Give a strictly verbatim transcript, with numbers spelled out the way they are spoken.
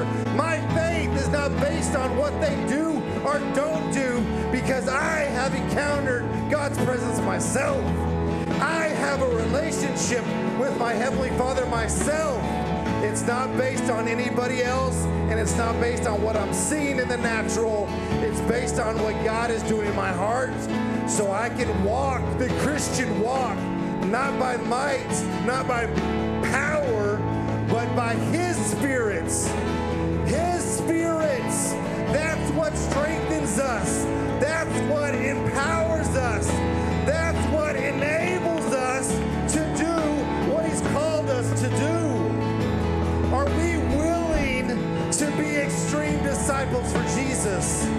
My faith is not based on what they do or don't do, because I have encountered God's presence myself. I have a relationship with my Heavenly Father myself. It's not based on anybody else, and it's not based on what I'm seeing in the natural. It's based on what God is doing in my heart, so I can walk the Christian walk, not by might, not by power, but by His spirits. His spirits. That's what strengthens us. That's what empowers us. That's what enables us to do what He's called us to do. Are we willing to be extreme disciples for Jesus?